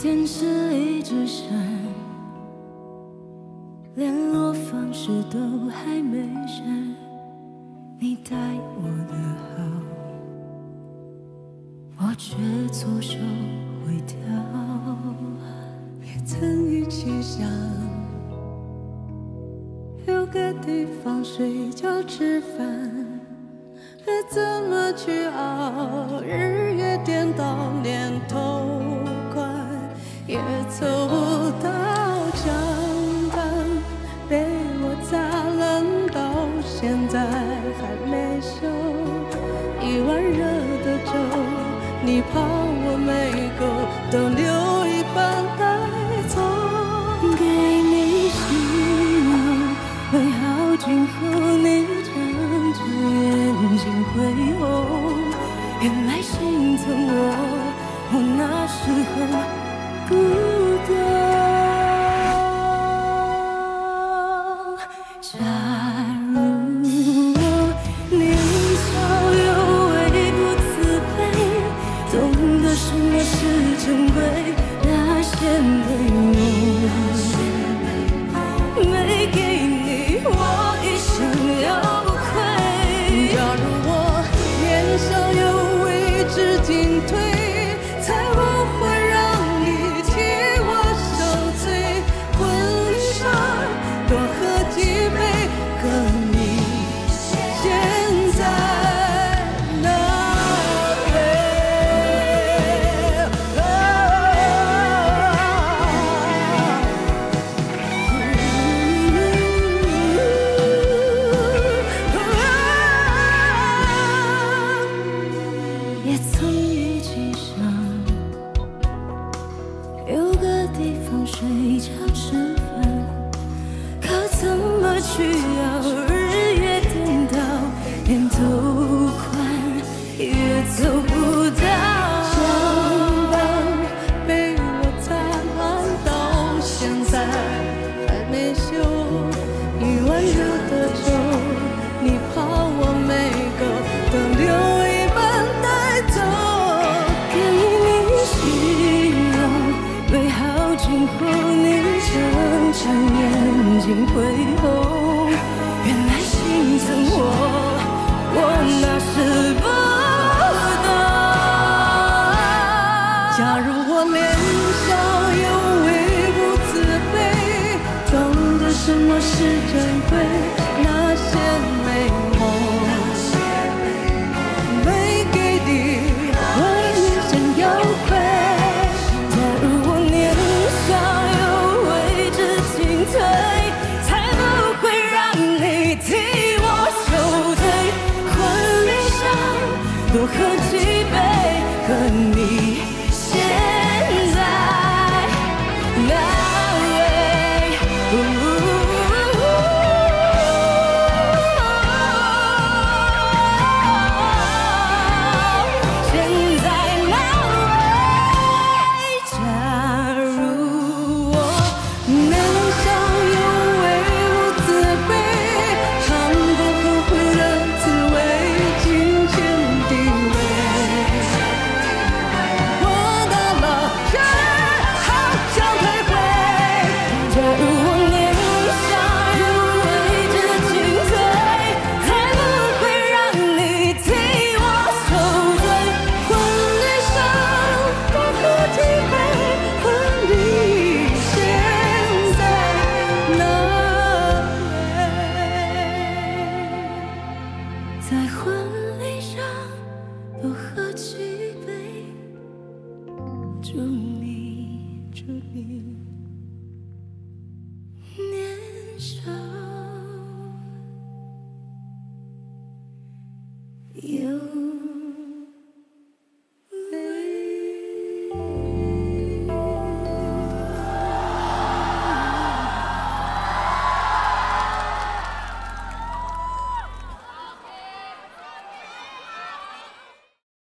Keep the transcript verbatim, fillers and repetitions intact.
电视一直闪，联络方式都还没删。你待我的好，我却错手毁掉。 也曾一起想，有个地方睡觉吃饭。 该怎么去熬？日夜颠倒，连头款也凑不到墙板，被我砸烂到现在还没修。一碗热的粥，你怕我没够，都留一半带走。 给你希望，为好今后你睁着眼睛会红，原来心疼我，我那时候不懂。假如我年少有为不自卑，懂得什么是珍贵，那些美梦没给你，我一生有愧。 假如我年少有为知进退，才不会让你替我受罪。婚纱多喝几杯，可你现在哪杯？ 也曾一起想，有个地方睡觉吃饭，可怎么去熬？日夜颠倒，连头款也凑不到。 伤疤被我擦烂到现在还没修，一碗热的粥，你怕我没够，都留一半带走。 给你希望，为好今后你睁着眼睛会红。原来心疼我，我那时不懂。 假如我年少有为不自卑，懂得什么是珍贵，那些美。